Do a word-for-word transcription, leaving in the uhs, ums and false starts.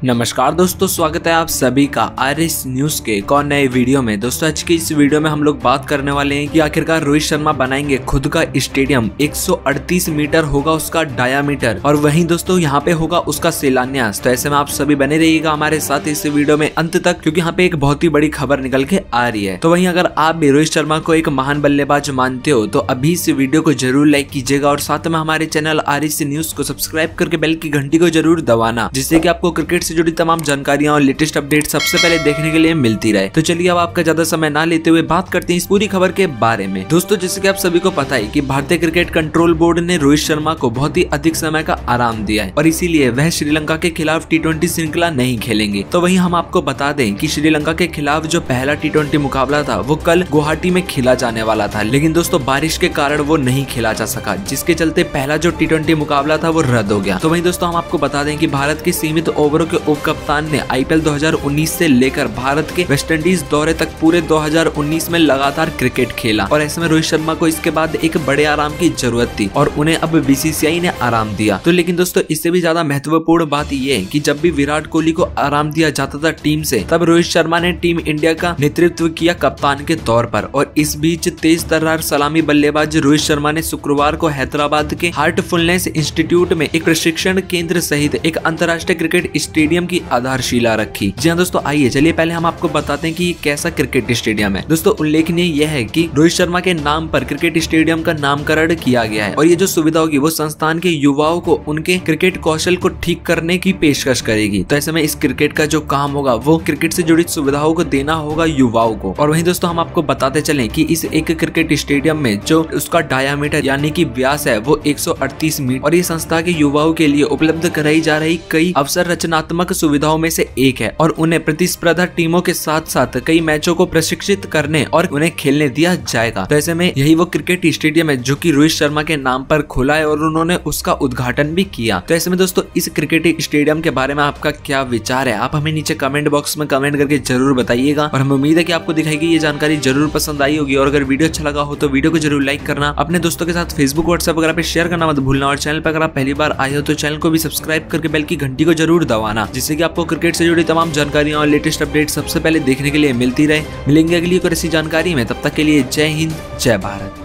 नमस्कार दोस्तों, स्वागत है आप सभी का आरएस न्यूज के एक और नए वीडियो में। दोस्तों आज की इस वीडियो में हम लोग बात करने वाले हैं कि आखिरकार रोहित शर्मा बनाएंगे खुद का स्टेडियम। एक सौ अड़तीस मीटर होगा उसका डायामीटर और वहीं दोस्तों यहाँ पे होगा उसका शिलान्यास। तो ऐसे में आप सभी बने रहिएगा हमारे साथ इस वीडियो में अंत तक, क्योंकि यहाँ पे एक बहुत ही बड़ी खबर निकल के आ रही है। तो वहीं अगर आप भी रोहित शर्मा को एक महान बल्लेबाज मानते हो तो अभी इस वीडियो को जरूर लाइक कीजिएगा और साथ में हमारे चैनल आरएस न्यूज को सब्सक्राइब करके बेल की घंटी को जरूर दबाना, जिससे कि आपको क्रिकेट से जुड़ी तमाम जानकारियां और लेटेस्ट अपडेट सबसे पहले देखने के लिए मिलती रहे। तो चलिए अब आपका ज्यादा समय ना लेते हुए बात करते हैं इस पूरी खबर के बारे में। दोस्तों जैसे कि आप सभी को पता है कि भारतीय क्रिकेट कंट्रोल बोर्ड ने रोहित शर्मा को बहुत ही अधिक समय का आराम दिया है और इसीलिए वह श्रीलंका के खिलाफ टी ट्वेंटी श्रृंखला नहीं खेलेंगे। तो वहीं हम आपको बता दें कि श्रीलंका के खिलाफ जो पहला टी ट्वेंटी मुकाबला था वो कल गुवाहाटी में खेला जाने वाला था, लेकिन दोस्तों बारिश के कारण वो नहीं खेला जा सका, जिसके चलते पहला जो टी ट्वेंटी मुकाबला था वो रद्द हो गया। तो वहीं दोस्तों हम आपको बता दें कि भारत के सीमित ओवरों के उप कप्तान ने आईपीएल दो हज़ार उन्नीस से लेकर भारत के वेस्टइंडीज दौरे तक पूरे दो हज़ार उन्नीस में लगातार क्रिकेट खेला और ऐसे में रोहित शर्मा को इसके बाद एक बड़े आराम की जरूरत थी और उन्हें अब बीसीसीआई ने आराम दिया। तो लेकिन दोस्तों इससे भी ज्यादा महत्वपूर्ण बात यह है कि जब भी विराट कोहली को आराम दिया जाता था टीम से, तब रोहित शर्मा ने टीम इंडिया का नेतृत्व किया कप्तान के तौर पर। और इस बीच तेज तर्रार सलामी बल्लेबाज रोहित शर्मा ने शुक्रवार को हैदराबाद के हार्टफुलनेस इंस्टीट्यूट में एक प्रशिक्षण केंद्र सहित एक अंतर्राष्ट्रीय क्रिकेट स्टेडियम की आधारशिला रखी। जी हाँ दोस्तों, आइए चलिए पहले हम आपको बताते हैं कि ये कैसा क्रिकेट स्टेडियम है। दोस्तों उल्लेखनीय यह है कि रोहित शर्मा के नाम पर क्रिकेट स्टेडियम का नामकरण किया गया है और ये जो सुविधा होगी वो संस्थान के युवाओं को उनके क्रिकेट कौशल को ठीक करने की पेशकश करेगी। तो ऐसे में इस क्रिकेट का जो काम होगा वो क्रिकेट से जुड़ी सुविधाओं को देना होगा युवाओं को। और वहीं दोस्तों हम आपको बताते चलें कि इस एक क्रिकेट स्टेडियम में जो उसका डायामीटर यानी कि व्यास है वो एक सौ अड़तीस मीटर और ये संस्था के युवाओं के लिए उपलब्ध कराई जा रही कई अवसर रचनात्मक सुविधाओं में से एक है और उन्हें प्रतिस्पर्धा टीमों के साथ साथ कई मैचों को प्रशिक्षित करने और उन्हें खेलने दिया जाएगा। तो ऐसे में यही वो क्रिकेट स्टेडियम है जो कि रोहित शर्मा के नाम पर खुला है और उन्होंने उसका उद्घाटन भी किया। तो ऐसे में दोस्तों इस क्रिकेट स्टेडियम के बारे में आपका क्या विचार है, आप हमें नीचे कमेंट बॉक्स में कमेंट करके जरूर बताइएगा और हमें उम्मीद है कि आपको दिखाई गई ये जानकारी जरूर पसंद आई होगी। और अगर वीडियो अच्छा लगा हो तो वीडियो को जरूर लाइक करना, अपने दोस्तों के साथ फेसबुक व्हाट्सएप वगैरह पे शेयर करना मत भूलना और चैनल पर अगर आप पहली बार आए हो तो चैनल को भी सब्सक्राइब करके बेल की घंटी को जरूर दबाना, जिससे कि आपको क्रिकेट से जुड़ी तमाम जानकारियां और लेटेस्ट अपडेट सबसे पहले देखने के लिए मिलती रहे। मिलेंगे अगली और ऐसी जानकारी में, तब तक के लिए जय हिंद जय भारत।